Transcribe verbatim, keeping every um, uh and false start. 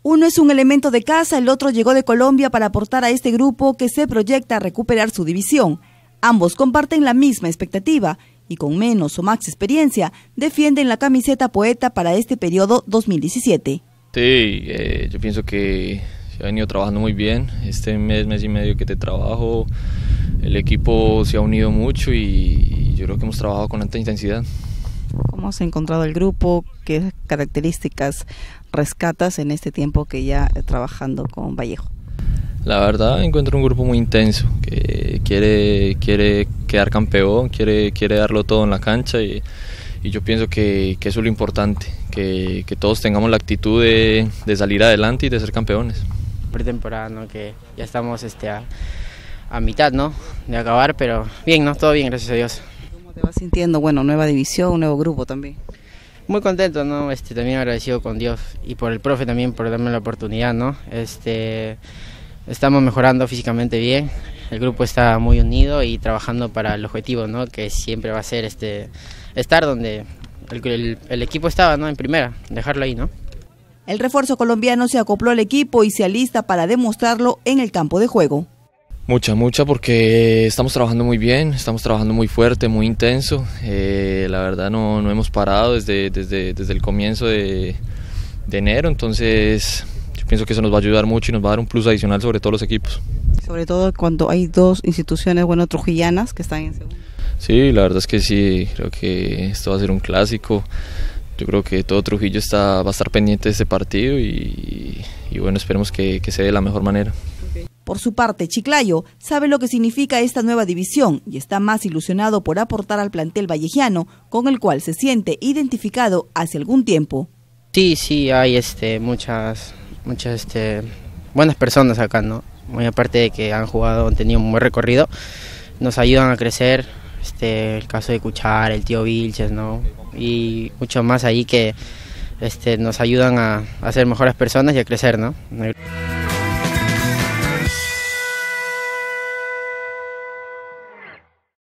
Uno es un elemento de casa, el otro llegó de Colombia para aportar a este grupo que se proyecta a recuperar su división. Ambos comparten la misma expectativa y con menos o más experiencia defienden la camiseta poeta para este periodo dos mil diecisiete. Sí, eh, yo pienso que se ha venido trabajando muy bien. Este mes, mes y medio que te trabajo, el equipo se ha unido mucho y yo creo que hemos trabajado con alta intensidad. ¿Cómo has encontrado el grupo? ¿Qué características rescatas en este tiempo que ya trabajando con Vallejo? La verdad encuentro un grupo muy intenso, que quiere, quiere quedar campeón, quiere, quiere darlo todo en la cancha y, y yo pienso que, que eso es lo importante, que, que todos tengamos la actitud de, de salir adelante y de ser campeones. Pretemporada, ¿no? Que ya estamos este, a, a mitad, ¿no? De acabar, pero bien, ¿no? Todo bien, gracias a Dios. ¿Cómo te vas sintiendo? Bueno, nueva división, un nuevo grupo también. Muy contento, ¿no? Este, también agradecido con Dios y por el profe también por darme la oportunidad, ¿no? Este, estamos mejorando físicamente bien, el grupo está muy unido y trabajando para el objetivo, ¿no? Que siempre va a ser este, estar donde el, el, el equipo estaba, ¿no? En primera, dejarlo ahí, ¿no? El refuerzo colombiano se acopló al equipo y se alista para demostrarlo en el campo de juego. Mucha, mucha, porque estamos trabajando muy bien, estamos trabajando muy fuerte, muy intenso. Eh, la verdad no, no hemos parado desde, desde, desde el comienzo de, de enero, entonces yo pienso que eso nos va a ayudar mucho y nos va a dar un plus adicional sobre todos los equipos. Sobre todo cuando hay dos instituciones, bueno, trujillanas que están en segundo. Sí, la verdad es que sí, creo que esto va a ser un clásico. Yo creo que todo Trujillo está, va a estar pendiente de este partido y, y bueno, esperemos que, que se dé de la mejor manera. Por su parte, Chiclayo sabe lo que significa esta nueva división y está más ilusionado por aportar al plantel vallejiano, con el cual se siente identificado hace algún tiempo. Sí, sí, hay este, muchas, muchas este, buenas personas acá, ¿no? Muy aparte de que han jugado, han tenido un buen recorrido, nos ayudan a crecer, este, el caso de Cuchar, el tío Vilches, ¿no? Y mucho más ahí que este, nos ayudan a, a ser mejores personas y a crecer, ¿no?